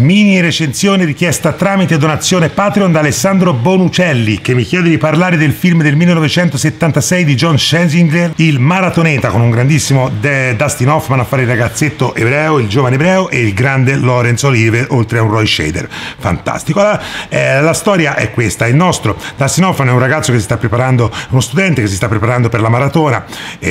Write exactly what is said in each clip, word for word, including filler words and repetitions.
Mini recensione richiesta tramite donazione Patreon da Alessandro Bonucelli, che mi chiede di parlare del film del millenovecentosettantasei di John Schlesinger, Il Maratoneta, con un grandissimo Dustin Hoffman a fare il ragazzetto ebreo, il giovane ebreo, e il grande Laurence Olivier, oltre a un Roy Scheider. Fantastico. La, eh, la storia è questa: il nostro Dustin Hoffman è un ragazzo che si sta preparando, uno studente che si sta preparando per la maratona,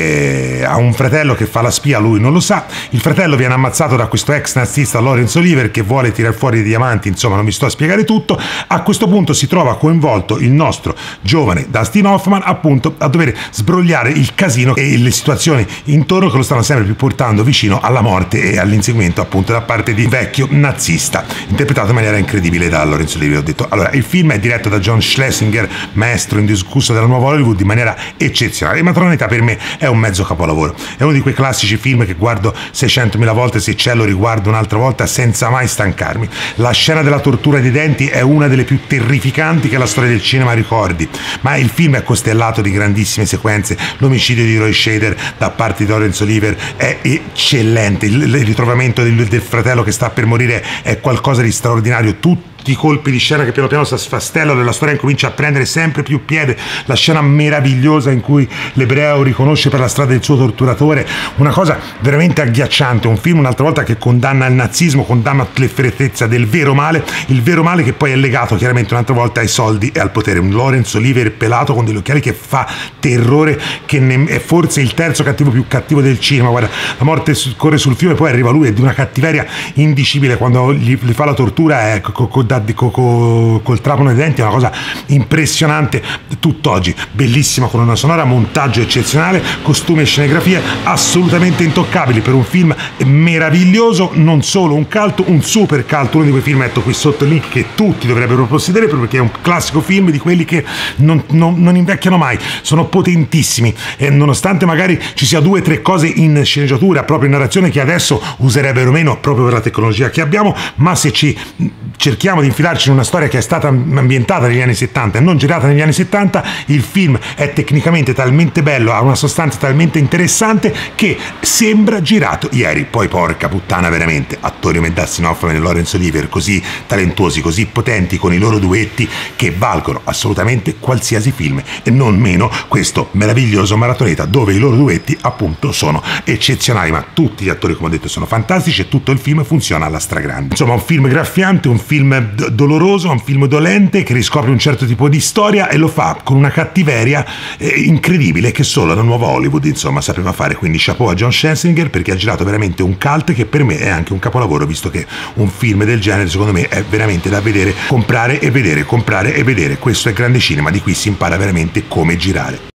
eh, ha un fratello che fa la spia, lui non lo sa. Il fratello viene ammazzato da questo ex nazista Laurence Olivier, che vuole tirare fuori i diamanti, insomma non vi sto a spiegare tutto. A questo punto si trova coinvolto il nostro giovane Dustin Hoffman, appunto, a dover sbrogliare il casino e le situazioni intorno che lo stanno sempre più portando vicino alla morte e all'inseguimento, appunto, da parte di vecchio nazista, interpretato in maniera incredibile da Laurence Olivier. Ho detto, allora, il film è diretto da John Schlesinger, maestro indiscusso della nuova Hollywood, in maniera eccezionale. Il Maratoneta per me è un mezzo capolavoro, è uno di quei classici film che guardo seicentomila volte, se c'è lo riguardo un'altra volta senza mai stancarmi. La scena della tortura dei denti è una delle più terrificanti che la storia del cinema ricordi, ma il film è costellato di grandissime sequenze. L'omicidio di Roy Scheider da parte di Laurence Olivier è eccellente, il, il ritrovamento del, del fratello che sta per morire è qualcosa di straordinario. Tutti i colpi di scena che piano piano si sfastellano e la storia incomincia a prendere sempre più piede, la scena meravigliosa in cui l'ebreo riconosce per la strada il suo torturatore, una cosa veramente agghiacciante. Un film, un'altra volta, che condanna il nazismo, condanna l'efferatezza del vero male, il vero male che poi è legato chiaramente un'altra volta ai soldi e al potere. Un Laurence Olivier pelato con degli occhiali che fa terrore, che è forse il terzo cattivo più cattivo del cinema. Guarda, la morte corre sul fiume, poi arriva lui, è di una cattiveria indicibile quando gli, gli fa la tortura, è Di, co, co, col trapano dei denti, è una cosa impressionante tutt'oggi, bellissima, con una sonora, montaggio eccezionale, costumi e scenografie assolutamente intoccabili per un film meraviglioso, non solo un cult, un super cult, uno di quei film, metto qui sotto il link, che tutti dovrebbero possedere perché è un classico film di quelli che non, non, non invecchiano mai, sono potentissimi, e nonostante magari ci sia due o tre cose in sceneggiatura, proprio in narrazione, che adesso userebbero meno proprio per la tecnologia che abbiamo, ma se ci cerchiamo di infilarci in una storia che è stata ambientata negli anni settanta e non girata negli anni settanta, il film è tecnicamente talmente bello, ha una sostanza talmente interessante che sembra girato ieri. Poi porca puttana, veramente, attori come Dustin Hoffman e Laurence Olivier così talentuosi, così potenti, con i loro duetti, che valgono assolutamente qualsiasi film, e non meno questo meraviglioso Maratoneta, dove i loro duetti appunto sono eccezionali. Ma tutti gli attori, come ho detto, sono fantastici e tutto il film funziona alla stragrande. Insomma, un film graffiante, un film doloroso, un film dolente che riscopre un certo tipo di storia e lo fa con una cattiveria eh, incredibile che solo la nuova Hollywood, insomma, sapeva fare. Quindi chapeau a John Schlesinger, perché ha girato veramente un cult che per me è anche un capolavoro, visto che un film del genere secondo me è veramente da vedere, comprare e vedere, comprare e vedere. Questo è grande cinema, di cui si impara veramente come girare.